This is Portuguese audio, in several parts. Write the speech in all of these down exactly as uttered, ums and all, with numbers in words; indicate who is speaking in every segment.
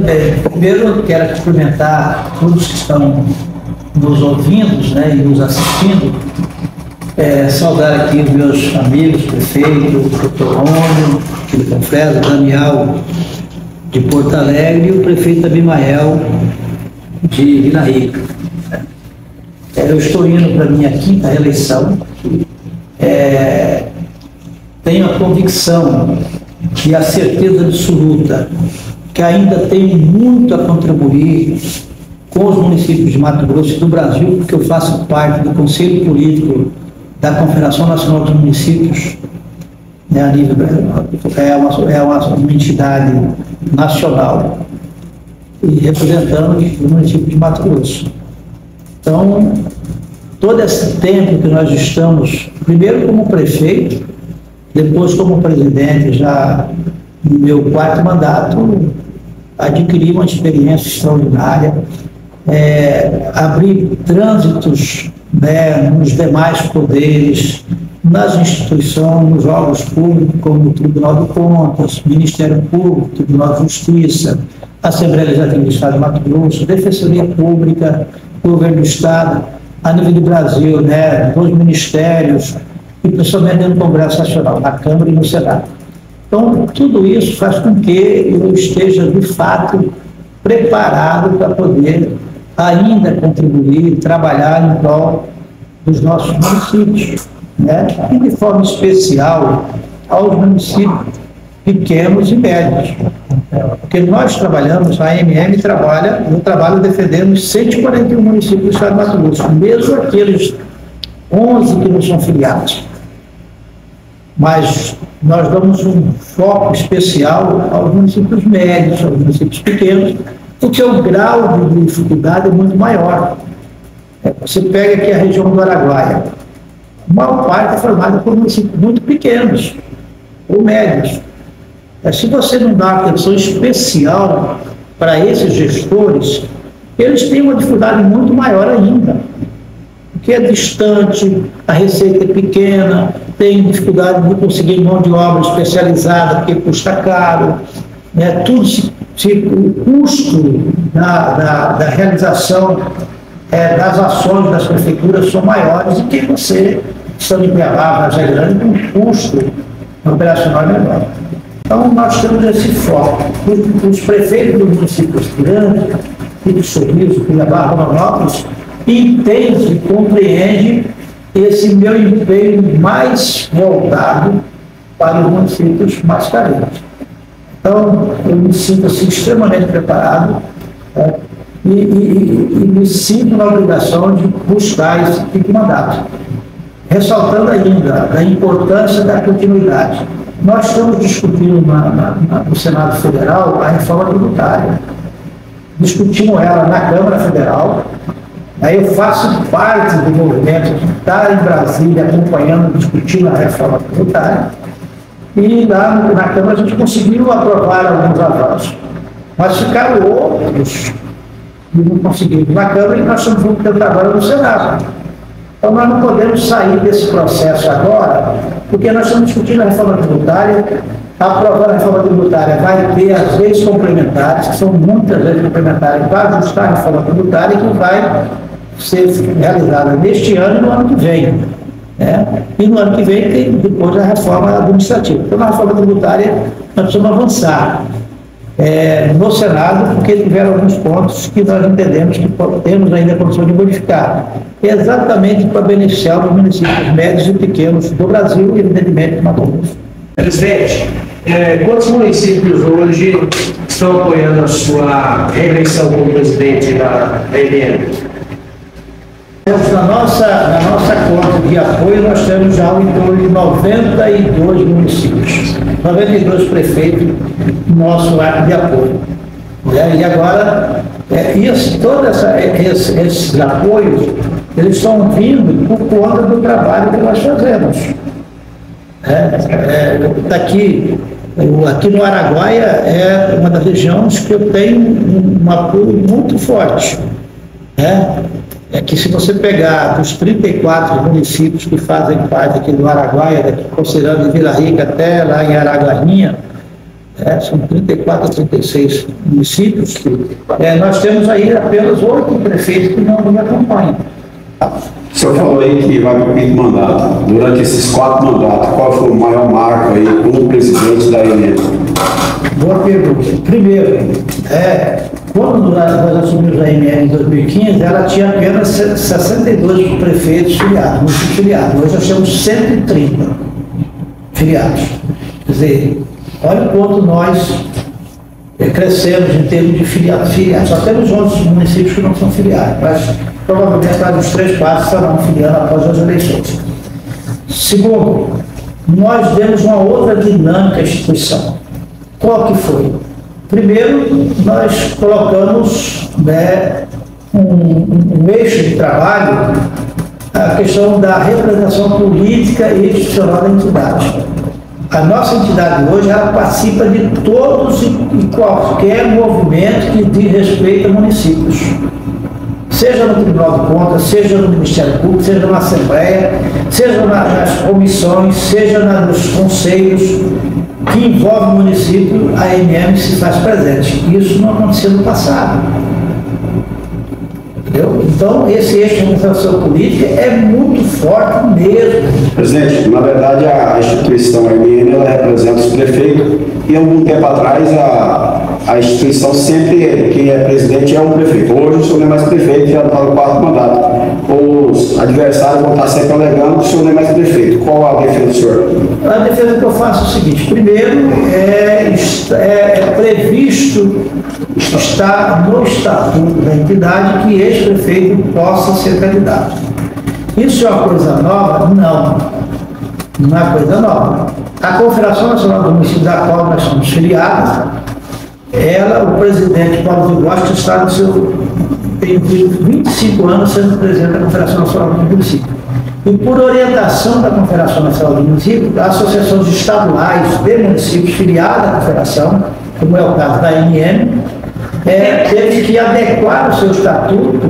Speaker 1: É, primeiro, eu quero cumprimentar todos que estão nos ouvindo, né, e nos assistindo. É, saudar aqui os meus amigos, prefeito, o doutor Rômulo, Filipe Confredo, Daniel de Porto Alegre e o prefeito Abimael de Vila Rica. É, eu estou indo para a minha quinta reeleição. É, tenho a convicção e a certeza absoluta que ainda tenho muito a contribuir com os municípios de Mato Grosso e do Brasil, porque eu faço parte do Conselho Político da Confederação Nacional dos Municípios, né, a nível, é, uma, é uma entidade nacional e representando o município de Mato Grosso. Então, todo esse tempo que nós estamos, primeiro como prefeito, depois como presidente, já no meu quarto mandato, adquiri uma experiência extraordinária, é, abrir trânsitos, né, nos demais poderes, nas instituições, nos órgãos públicos, como o Tribunal de Contas, Ministério Público, Tribunal de Justiça, Assembleia Legislativa do Estado de Mato Grosso, Defensoria Pública, Governo do Estado, a nível do Brasil, né, nos ministérios, e principalmente no Congresso Nacional, na Câmara e no Senado. Então, tudo isso faz com que eu esteja, de fato, preparado para poder ainda contribuir, trabalhar em prol dos nossos municípios, né? E de forma especial aos municípios pequenos e médios. Porque nós trabalhamos, a A M M trabalha, eu trabalho defendendo os cento e quarenta e um municípios do estado de Mato Grosso, mesmo aqueles onze que não são filiados. Mas nós damos um foco especial aos municípios médios, aos municípios pequenos, porque o grau de dificuldade é muito maior. Você pega aqui a região do Araguaia, a maior parte é formada por municípios muito pequenos ou médios. Se você não dá atenção especial para esses gestores, eles têm uma dificuldade muito maior ainda, porque é distante, a receita é pequena, tem dificuldade de conseguir mão de obra especializada, porque custa caro, né? Tudo se, se, o custo da, da, da realização é, das ações das prefeituras são maiores do que você, estando em Cuiabá, Vargem Grande, com um custo operacional menor. Então, nós temos esse foco. Os, os prefeitos dos municípios grandes, Rio Sorriso, Cuiabá, Rondonópolis, entendem e compreendem esse meu empenho mais voltado para os municípios mais carentes. Então, eu me sinto assim, extremamente preparado, é, e, e, e me sinto na obrigação de buscar esse tipo de mandato. Ressaltando ainda a importância da continuidade. Nós estamos discutindo na, na, na, no Senado Federal a reforma tributária. Discutimos ela na Câmara Federal. Aí eu faço parte do movimento de estar em Brasília acompanhando, discutindo a reforma tributária. E lá na Câmara a gente conseguiu aprovar alguns avanços. Mas ficaram outros que não conseguimos na Câmara e nós estamos tentando agora no Senado. Então nós não podemos sair desse processo agora, porque nós estamos discutindo a reforma tributária. Aprovando a reforma tributária vai ter as leis complementares, que são muitas leis complementares, para ajustar a reforma tributária, que vai ser realizada neste ano e no ano que vem. Né? E no ano que vem tem depois a reforma administrativa. Então, na reforma tributária, nós precisamos avançar é, no Senado, porque tiveram alguns pontos que nós entendemos que temos ainda a condição de modificar, exatamente para beneficiar os municípios médios e pequenos do Brasil e, evidentemente, do Mato Grosso.
Speaker 2: Presidente, é, quantos municípios hoje estão apoiando a sua reeleição como presidente da A M M?
Speaker 1: Na nossa, na nossa conta de apoio, nós temos já em torno de noventa e dois municípios, noventa e dois prefeitos no nosso arco de apoio. É, e agora, é, isso, todos esse, esses apoios, eles estão vindo por conta do trabalho que nós fazemos. É, é, daqui, aqui no Araguaia é uma das regiões que eu tenho um, um apoio muito forte. É, é que se você pegar dos trinta e quatro municípios que fazem parte aqui do Araguaia, daqui, considerando Vila Rica até lá em Araguainha, É, são trinta e quatro a trinta e seis municípios. É, nós temos aí apenas oito prefeitos que não me acompanham.
Speaker 3: O senhor falou aí que vai para o quinto mandato. Durante esses quatro mandatos, qual foi o maior marco aí como presidente da E N M?
Speaker 1: Boa pergunta. Primeiro, é, quando nós assumimos a E N M em dois mil e quinze, ela tinha apenas sessenta e dois prefeitos filiados, municípios filiados. Hoje nós temos cento e trinta filiados. Quer dizer, olha o quanto nós crescemos em termos de filiados. filiados. Só temos outros municípios que não são filiados, mas provavelmente mais uns três, quatro estarão filiando após as eleições. Segundo, nós demos uma outra dinâmica à instituição. Qual que foi? Primeiro, nós colocamos, né, um, um, um eixo de trabalho, a questão da representação política e institucional da entidade. A nossa entidade hoje, ela participa de todos e qualquer movimento que diz respeito a municípios. Seja no Tribunal de Contas, seja no Ministério Público, seja na Assembleia, seja nas comissões, seja nos conselhos que envolvem o município, a E N M se faz presente. Isso não aconteceu no passado. Entendeu? Então, esse eixo de representação política é muito forte mesmo.
Speaker 3: Presidente, na verdade, a instituição E N M, ela representa os prefeitos, e algum tempo atrás, a, a instituição sempre, quem é presidente é um prefeito. Hoje, o senhor não é mais prefeito, já está no quarto mandato. Os adversários vão estar sempre alegando que o senhor não é mais prefeito. Qual a defesa do senhor?
Speaker 1: A defesa que eu faço é o seguinte: primeiro, é, é, é previsto, está no estatuto da entidade que ex-prefeito possa ser candidato. Isso é uma coisa nova? Não. Não é coisa nova. A Confederação Nacional do Município, da qual nós somos filiados, ela, o presidente Paulo Vigosta, está no seu, tem vinte e cinco anos sendo presidente da Confederação Nacional do Município. E por orientação da Confederação Nacional do Município, associações estaduais de municípios filiadas à Confederação, como é o caso da E N M, é, teve que adequar o seu estatuto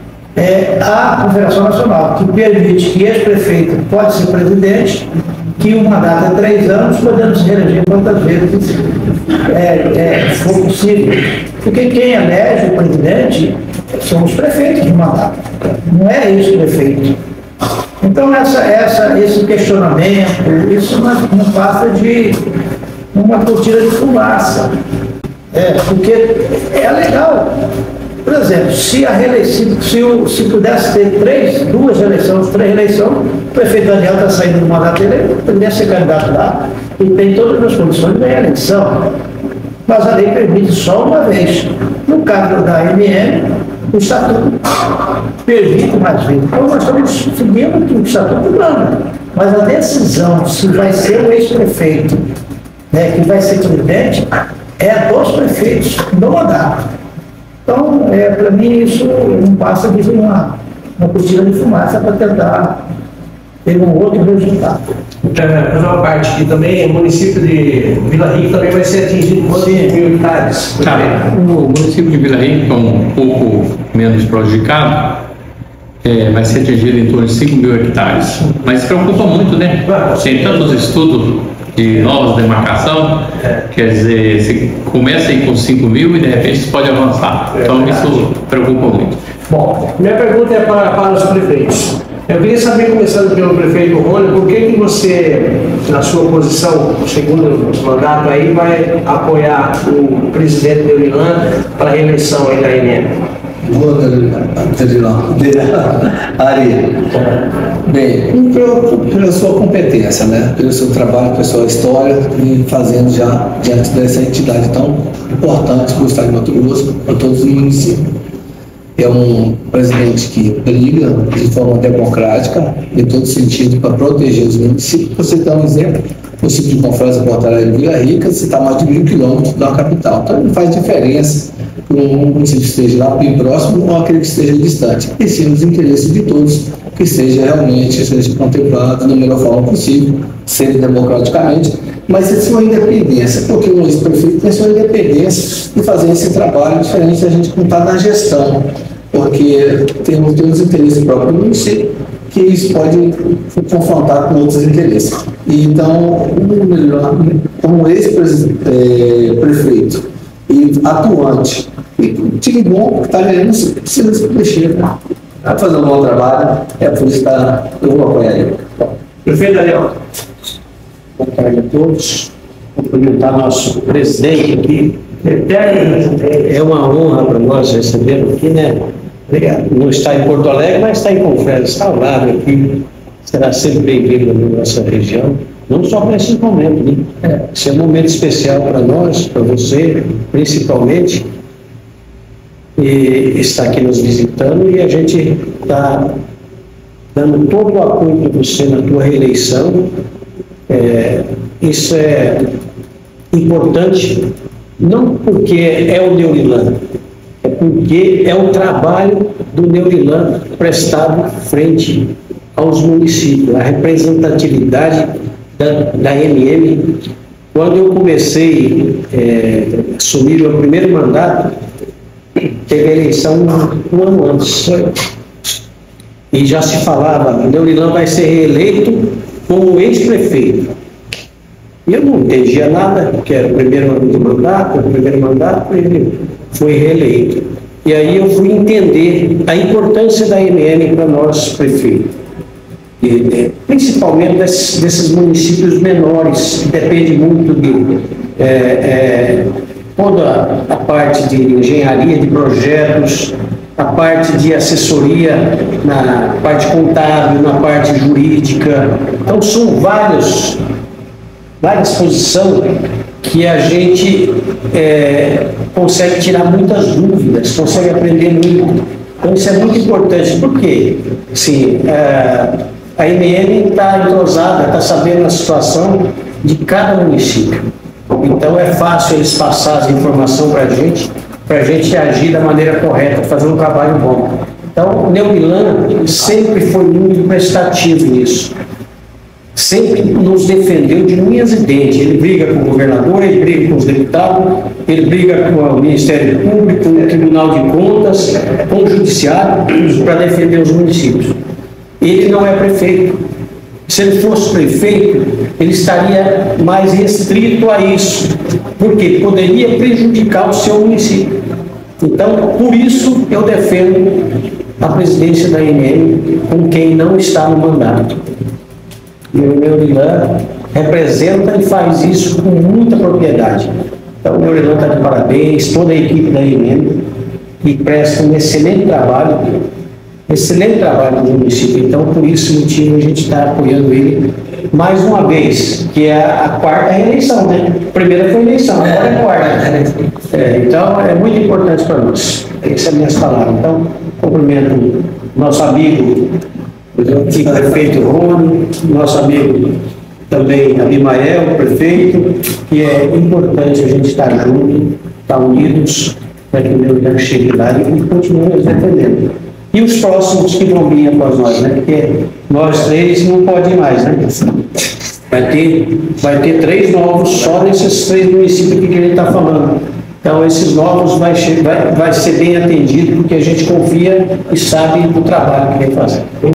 Speaker 1: é, à Confederação Nacional, que permite que ex-prefeito pode ser presidente, que o mandato é três anos, podemos se reeleger quantas vezes é, é, for possível. Porque quem elege o presidente são os prefeitos do mandato, não é ex-prefeito. Então, essa, essa, esse questionamento, isso não, não passa de uma cortina de fumaça. É, porque é legal. Por exemplo, se a reeleição, se, o, se pudesse ter três, duas eleições, três eleições, o prefeito Daniel está saindo do mandato dele, ele poderia ser candidato lá e tem todas as condições de ganhar a eleição. Mas a lei permite só uma vez. No caso da E N M, o estatuto permite mais vezes. Então nós estamos seguindo o que o estatuto manda. Mas a decisão se vai ser o ex-prefeito, né, que vai ser presidente, é dos prefeitos no mandato. Então, é, para mim, isso não passa de uma, uma cortina de fumaça para tentar ter um outro resultado.
Speaker 2: Fazer uma parte aqui também, o município de Vila Rica também vai ser atingido por mil hectares.
Speaker 4: Tá, o município de Vila Rica, um pouco menos prejudicado, é, vai ser atingido em torno de cinco mil hectares. Mas preocupa muito, né? Tem tantos estudos de novas demarcação, quer dizer, você começa aí com cinco mil e de repente você pode avançar. Então isso preocupa muito.
Speaker 2: Bom, minha pergunta é para, para os prefeitos. Eu queria saber, começando pelo prefeito Rony, por que que você, na sua posição, segundo mandato aí, vai apoiar o presidente Deurilan para a reeleição aí da E N M?
Speaker 5: Boa, Deurilan. Ari. Bem, pela sua competência, né? Pelo seu trabalho, pela sua história, e fazendo já diante dessa entidade tão importante para o Estado de Mato Grosso, para todos os municípios. É um presidente que briga de forma democrática, em todo sentido, para proteger os municípios. Você dá um exemplo, o município de Confresa Portaria de Vila Rica, você está a mais de mil quilômetros da capital. Então, não faz diferença que um município esteja lá bem próximo ou aquele que esteja distante. E sim, os interesses de todos, que esteja realmente seja contemplado da melhor forma possível, ser democraticamente, mas é sua independência, porque um ex-prefeito tem sua independência de fazer esse trabalho diferente da gente contar na gestão, porque temos, temos interesses próprios do município, que isso pode confrontar com outros interesses. Então, um ex-prefeito e atuante, e time bom que está ganhando, precisa se mexer, né? Vai fazer um bom trabalho, é por isso que tá, eu vou apoiar ele.
Speaker 2: Prefeito Daniel. Boa tarde a todos. Cumprimentar nosso presidente aqui. É uma honra para nós recebê-lo aqui, né? Não está em Porto Alegre, mas está em Confresa, está ao lado aqui. Será sempre bem-vindo na nossa região, não só para esse momento, né? Esse é um momento especial para nós, para você, principalmente, e está aqui nos visitando, e a gente está dando todo o apoio para você na tua reeleição. É, isso é importante, não porque é o Neurilan, é porque é o trabalho do Neurilan prestado frente aos municípios, a representatividade da, da M M. Quando eu comecei a é, assumir o meu primeiro mandato, teve a eleição um, um ano antes. E já se falava, o Neurilan vai ser reeleito como ex-prefeito. E eu não entendia nada, porque era o primeiro ano de mandato, o primeiro mandato ele foi reeleito. E aí eu fui entender a importância da M M para nós, prefeitos. E, principalmente desses, desses municípios menores, que depende muito de é, é, toda a parte de engenharia, de projetos, a parte de assessoria na parte contábil, na parte jurídica. Então são vários, várias posições que a gente é, consegue tirar muitas dúvidas, consegue aprender muito. Então isso é muito importante, porque sim, é, a M M está entrosada, está sabendo a situação de cada município. Então é fácil eles passar as informações para a gente, para a gente agir da maneira correta, fazer um trabalho bom. Então o Neurilan sempre foi muito prestativo nisso. Sempre nos defendeu de unhas e dentes. Ele briga com o governador, ele briga com os deputados, ele briga com o Ministério Público, com o Tribunal de Contas, com o Judiciário, para defender os municípios. Ele não é prefeito. Se ele fosse prefeito, ele estaria mais restrito a isso, porque poderia prejudicar o seu município. Então, por isso, eu defendo a presidência da M M com quem não está no mandato. E o Neurilan representa e faz isso com muita propriedade. Então, o Neurilan está de parabéns, toda a equipe da M M, que presta um excelente trabalho, excelente trabalho no município. Então, por esse motivo, a gente está apoiando ele mais uma vez, que é a quarta reeleição, né? A primeira foi eleição, agora é a quarta. É, então, é muito importante para nós. Essas são as minhas palavras. Então, cumprimento nosso amigo, o prefeito Rony, nosso amigo também Abimael, o prefeito, que é importante a gente estar junto, estar unidos, para que o Neurilan chegue lá e continue nos defendendo. E os próximos que vão vir após nós, né? Porque nós três não pode mais, né? Vai ter, vai ter três novos só nesses três municípios que a gente está falando. Então, esses novos vai, vai, vai ser bem atendido, porque a gente confia e sabe do trabalho que vem fazer.